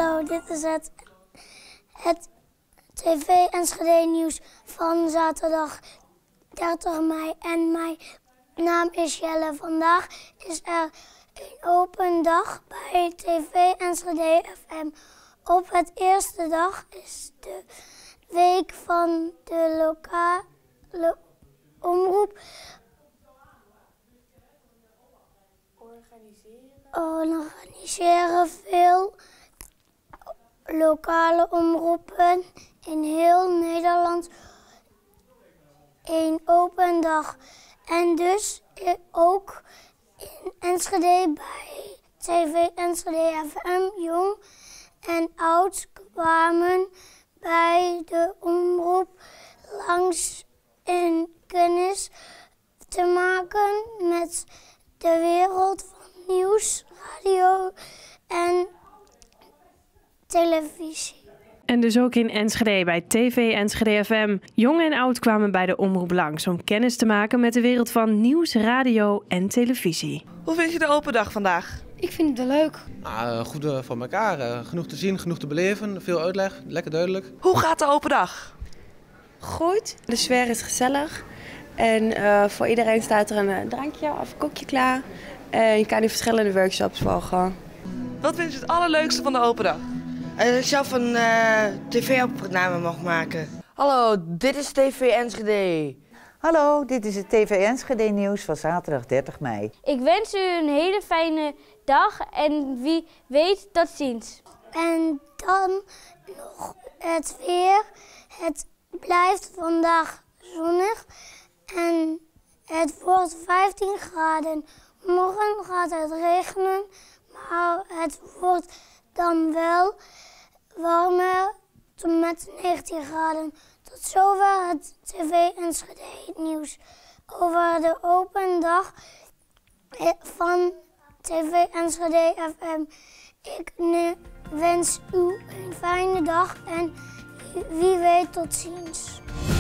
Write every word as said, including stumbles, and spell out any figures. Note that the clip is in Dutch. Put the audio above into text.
Hallo, dit is het, het tv Enschede nieuws van zaterdag dertig mei en mijn naam is Jelle. Vandaag is er een open dag bij tv Enschede F M. Op het eerste dag is de week van de lokale omroep. Organiseren veel lokale omroepen in heel Nederland een open dag. En dus ook in Enschede bij tv Enschede F M. Jong en oud kwamen bij de omroep langs in kennis te maken met de wereld van nieuws, radio en televisie. En dus ook in Enschede bij tv Enschede F M. Jong en oud kwamen bij de omroep langs om kennis te maken met de wereld van nieuws, radio en televisie. Hoe vind je de open dag vandaag? Ik vind het wel leuk. Nou, goed uh, voor elkaar. Uh, genoeg te zien, genoeg te beleven. Veel uitleg, lekker duidelijk. Hoe gaat de open dag? Goed. De sfeer is gezellig. En uh, voor iedereen staat er een uh, drankje of een koekje klaar. En je kan die verschillende workshops volgen. Wat vind je het allerleukste van de open dag? Dat ik zelf een uh, tv-opname mag maken. Hallo, dit is tv Enschede. Hallo, dit is het tv Enschede nieuws van zaterdag dertig mei. Ik wens u een hele fijne dag en wie weet tot ziens. En dan nog het weer. Het blijft vandaag zonnig en het wordt vijftien graden. Morgen gaat het regenen, maar het wordt dan wel warmer met negentien graden. Tot zover het tv Enschede nieuws over de open dag van tv Enschede F M. Ik wens u een fijne dag en wie weet tot ziens.